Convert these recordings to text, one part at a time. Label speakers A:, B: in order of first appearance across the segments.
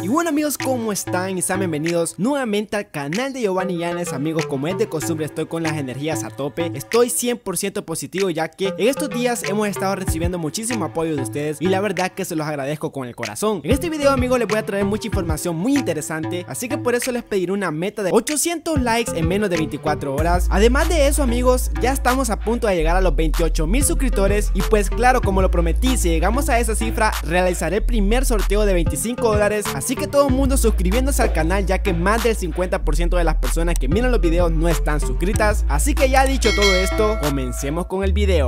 A: Y bueno amigos, ¿cómo están? Y sean bienvenidos nuevamente al canal de Giovanni Llanes. Amigos, como es de costumbre, estoy con las energías a tope. Estoy 100% positivo, ya que en estos días hemos estado recibiendo muchísimo apoyo de ustedes y la verdad que se los agradezco con el corazón. En este video amigos les voy a traer mucha información muy interesante, así que por eso les pediré una meta de 800 likes en menos de 24 horas. Además de eso amigos, ya estamos a punto de llegar a los 28,000 suscriptores y pues claro, como lo prometí, si llegamos a esa cifra realizaré el primer sorteo de $25. Así que todo el mundo suscribiéndose al canal, ya que más del 50% de las personas que miran los videos no están suscritas. Así que ya dicho todo esto, comencemos con el video.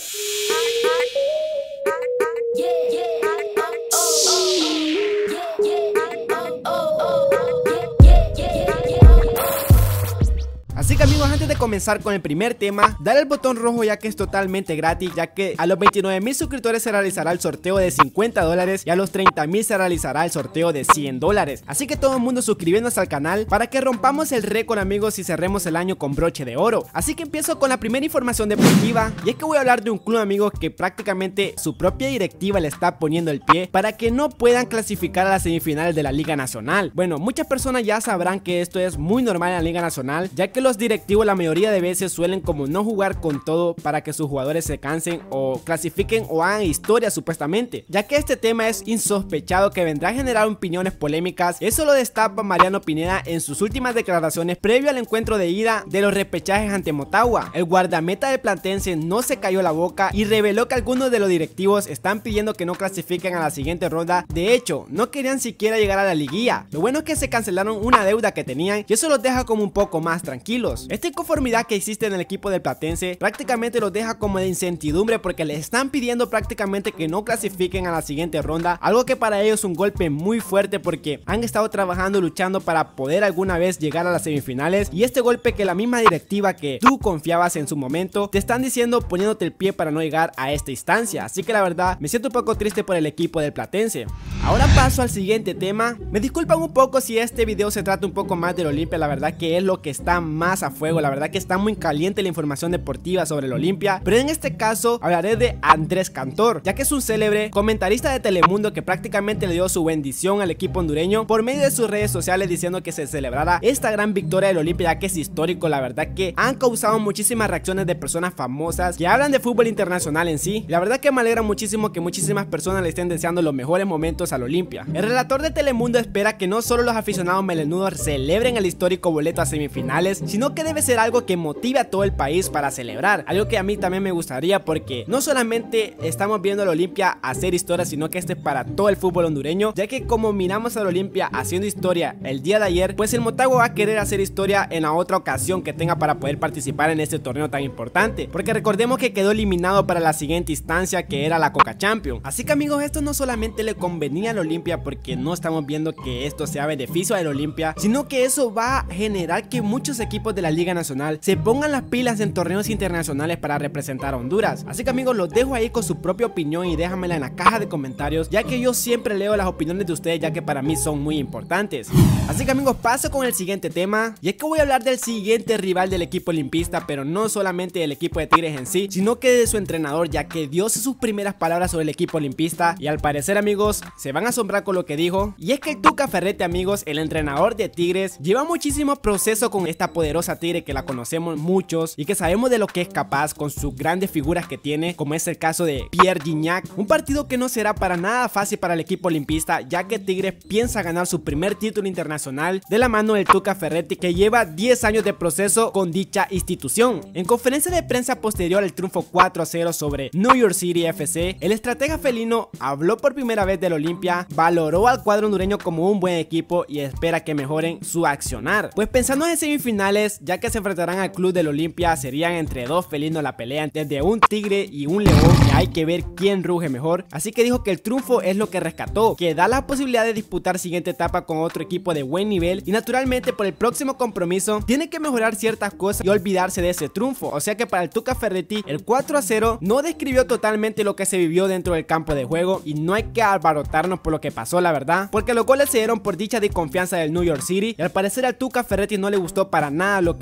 A: Así que amigos, antes de comenzar con el primer tema, dale al botón rojo ya que es totalmente gratis, ya que a los 29,000 suscriptores se realizará el sorteo de $50 y a los 30,000 se realizará el sorteo de $100. Así que todo el mundo suscribiéndose al canal para que rompamos el récord amigos y cerremos el año con broche de oro. Así que empiezo con la primera información deportiva, y es que voy a hablar de un club amigos que prácticamente su propia directiva le está poniendo el pie para que no puedan clasificar a las semifinales de la Liga Nacional. Bueno, muchas personas ya sabrán que esto es muy normal en la Liga Nacional, ya que los directivos la mayoría de veces suelen como no jugar con todo para que sus jugadores se cansen o clasifiquen o hagan historia supuestamente, ya que este tema es insospechado que vendrá a generar opiniones polémicas. Eso lo destapa Mariano Pineda en sus últimas declaraciones previo al encuentro de ida de los repechajes ante Motagua. El guardameta del Platense no se cayó la boca y reveló que algunos de los directivos están pidiendo que no clasifiquen a la siguiente ronda. De hecho, no querían siquiera llegar a la liguilla. Lo bueno es que se cancelaron una deuda que tenían y eso los deja como un poco más tranquilos. Esta inconformidad que existe en el equipo del Platense prácticamente los deja como de incertidumbre porque les están pidiendo prácticamente que no clasifiquen a la siguiente ronda, algo que para ellos es un golpe muy fuerte porque han estado trabajando, luchando para poder alguna vez llegar a las semifinales, y este golpe que la misma directiva que tú confiabas en su momento te están diciendo, poniéndote el pie para no llegar a esta instancia. Así que la verdad me siento un poco triste por el equipo del Platense. Ahora paso al siguiente tema. Me disculpan un poco si este video se trata un poco más del Olimpia, la verdad que es lo que está más a fuego, la verdad que está muy caliente la información deportiva sobre el Olimpia, pero en este caso hablaré de Andrés Cantor, ya que es un célebre comentarista de Telemundo que prácticamente le dio su bendición al equipo hondureño por medio de sus redes sociales diciendo que se celebrara esta gran victoria del Olimpia, ya que es histórico. La verdad que han causado muchísimas reacciones de personas famosas que hablan de fútbol internacional en sí. La verdad que me alegra muchísimo que muchísimas personas le estén deseando los mejores momentos al Olimpia. El relator de Telemundo espera que no solo los aficionados melenudos celebren el histórico boleto a semifinales, sino que debe ser algo que motive a todo el país para celebrar, algo que a mí también me gustaría, porque no solamente estamos viendo al Olimpia hacer historia, sino que este es para todo el fútbol hondureño, ya que como miramos al Olimpia haciendo historia el día de ayer, pues el Motagua va a querer hacer historia en la otra ocasión que tenga para poder participar en este torneo tan importante, porque recordemos que quedó eliminado para la siguiente instancia, que era la Coca Champions. Así que amigos, esto no solamente le convenía al Olimpia, porque no estamos viendo que esto sea beneficio del Olimpia, sino que eso va a generar que muchos equipos de la Liga Nacional se pongan las pilas en torneos internacionales para representar a Honduras. Así que amigos, los dejo ahí con su propia opinión y déjamela en la caja de comentarios, ya que yo siempre leo las opiniones de ustedes, ya que para mí son muy importantes. Así que amigos, paso con el siguiente tema, y es que voy a hablar del siguiente rival del equipo olimpista, pero no solamente del equipo de Tigres en sí, sino que de su entrenador, ya que dio sus primeras palabras sobre el equipo olimpista, y al parecer amigos, se van a asombrar con lo que dijo. Y es que el Tuca Ferretti amigos, el entrenador de Tigres, lleva muchísimo proceso con esta poderosa Tigre que la conocemos muchos y que sabemos de lo que es capaz con sus grandes figuras que tiene, como es el caso de Pierre Gignac. Un partido que no será para nada fácil para el equipo olimpista, ya que Tigres piensa ganar su primer título internacional de la mano del Tuca Ferretti, que lleva 10 años de proceso con dicha institución. En conferencia de prensa posterior al triunfo 4-0 sobre New York City FC, el estratega felino habló por primera vez del Olimpia, valoró al cuadro hondureño como un buen equipo y espera que mejoren su accionar. Pues pensando en semifinales, ya que se enfrentarán al club del Olimpia, serían entre dos felinos la pelea, desde un tigre y un león, y hay que ver quién ruge mejor. Así que dijo que el triunfo es lo que rescató, que da la posibilidad de disputar siguiente etapa con otro equipo de buen nivel, y naturalmente por el próximo compromiso tiene que mejorar ciertas cosas y olvidarse de ese triunfo. O sea que para el Tuca Ferretti el 4-0 no describió totalmente lo que se vivió dentro del campo de juego, y no hay que alborotarnos por lo que pasó, la verdad, porque los goles se dieron por dicha desconfianza del New York City, y al parecer al Tuca Ferretti no le gustó para nada lo que miró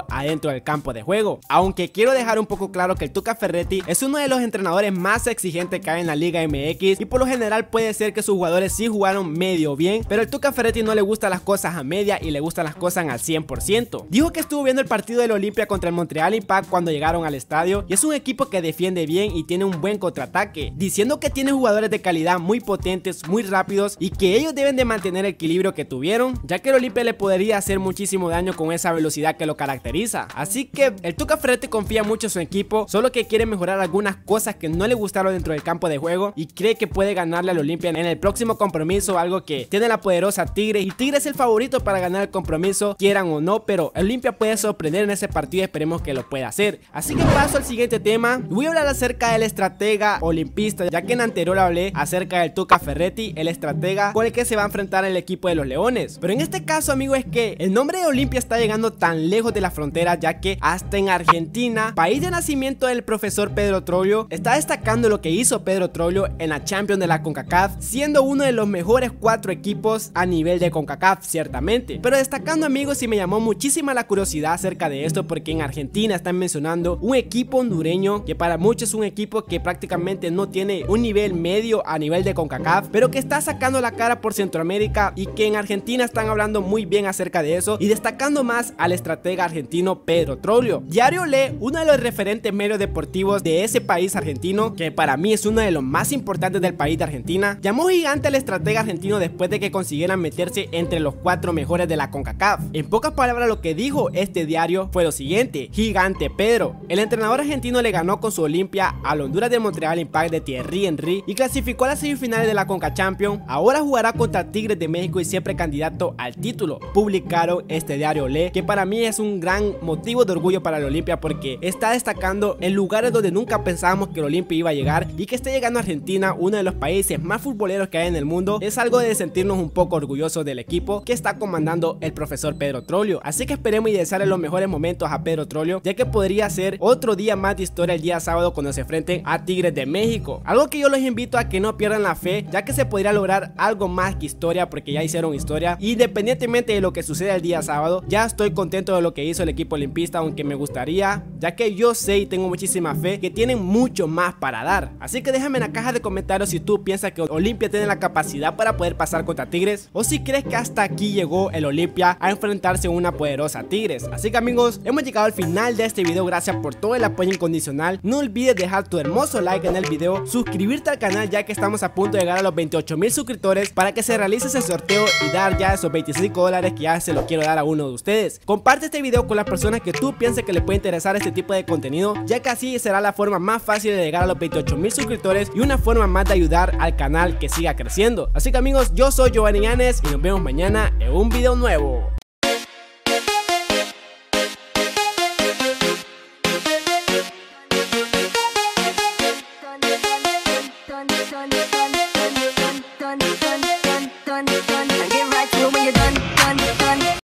A: adentro del campo de juego. Aunque quiero dejar un poco claro que el Tuca Ferretti es uno de los entrenadores más exigentes que hay en la Liga MX y por lo general puede ser que sus jugadores sí jugaron medio bien, pero el Tuca Ferretti no le gustan las cosas a media y le gustan las cosas al 100%. Dijo que estuvo viendo el partido del Olimpia contra el Montreal Impact cuando llegaron al estadio y es un equipo que defiende bien y tiene un buen contraataque, diciendo que tiene jugadores de calidad muy potentes, muy rápidos y que ellos deben de mantener el equilibrio que tuvieron, ya que el Olimpia le podría hacer muchísimo daño con esa velocidad que lo caracteriza. Así que el Tuca Ferretti confía mucho en su equipo, solo que quiere mejorar algunas cosas que no le gustaron dentro del campo de juego y cree que puede ganarle al Olimpia en el próximo compromiso, algo que tiene la poderosa Tigre y Tigre es el favorito para ganar el compromiso, quieran o no, pero el Olimpia puede sorprender en ese partido y esperemos que lo pueda hacer. Así que paso al siguiente tema. Voy a hablar acerca del estratega olimpista, ya que en anterior hablé acerca del Tuca Ferretti, el estratega con el que se va a enfrentar el equipo de los Leones. Pero en este caso, amigo, es que el nombre de Olimpia está llegando tan lejos de la frontera, ya que hasta en Argentina, país de nacimiento del profesor Pedro Troglio, está destacando lo que hizo Pedro Troglio en la Champions de la CONCACAF, siendo uno de los mejores 4 equipos a nivel de CONCACAF, ciertamente. Pero destacando, amigos, y me llamó muchísima la curiosidad acerca de esto, porque en Argentina están mencionando un equipo hondureño que para muchos es un equipo que prácticamente no tiene un nivel medio a nivel de CONCACAF, pero que está sacando la cara por Centroamérica y que en Argentina están hablando muy bien acerca de eso y destacando más al estratega argentino Pedro Troglio. Diario Le, uno de los referentes medios deportivos de ese país argentino, que para mí es uno de los más importantes del país de Argentina, llamó gigante al estratega argentino después de que consiguieran meterse entre los 4 mejores de la CONCACAF. En pocas palabras, lo que dijo este diario fue lo siguiente: gigante Pedro. El entrenador argentino le ganó con su Olimpia al Honduras de Montreal Impact de Thierry Henry y clasificó a las semifinales de la CONCACAF Champions. Ahora jugará contra Tigres de México y siempre candidato al título. Publicaron este diario Le, que para mí es un gran motivo de orgullo para el Olimpia porque está destacando en lugares donde nunca pensábamos que el Olimpia iba a llegar, y que esté llegando a Argentina, uno de los países más futboleros que hay en el mundo, es algo de sentirnos un poco orgullosos del equipo que está comandando el profesor Pedro Troglio. Así que esperemos y desearle los mejores momentos a Pedro Troglio, ya que podría ser otro día más de historia el día sábado cuando se enfrenten a Tigres de México. Algo que yo los invito a que no pierdan la fe, ya que se podría lograr algo más que historia, porque ya hicieron historia. Independientemente de lo que suceda el día sábado, ya estoy contento de lo que hizo el equipo olimpista, aunque me gustaría, ya que yo sé y tengo muchísima fe que tienen mucho más para dar. Así que déjame en la caja de comentarios si tú piensas que Olimpia tiene la capacidad para poder pasar contra Tigres, o si crees que hasta aquí llegó el Olimpia a enfrentarse a una poderosa Tigres. Así que, amigos, hemos llegado al final de este video. Gracias por todo el apoyo incondicional. No olvides dejar tu hermoso like en el video, suscribirte al canal ya que estamos a punto de llegar a los 28,000 suscriptores para que se realice ese sorteo y dar ya esos $25 que ya se lo quiero dar a uno de ustedes. Comparte este video con las personas que tú pienses que les puede interesar este tipo de contenido, ya que así será la forma más fácil de llegar a los 28,000 suscriptores y una forma más de ayudar al canal que siga creciendo. Así que, amigos, yo soy Giovanni Llanes y nos vemos mañana en un video nuevo.